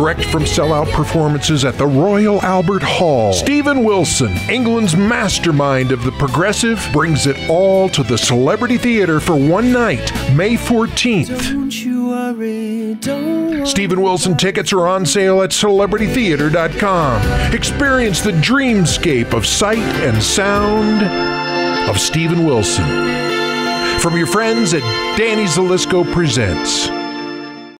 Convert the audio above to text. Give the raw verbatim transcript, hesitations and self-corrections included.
direct from sellout performances at the Royal Albert Hall. Stephen Wilson, England's mastermind of the progressive, brings it all to the Celebrity Theatre for one night, May fourteenth. Don't you worry, don't worry. Stephen Wilson tickets are on sale at celebrity theatre dot com. Experience the dreamscape of sight and sound of Stephen Wilson. From your friends at Danny Zalisco Presents.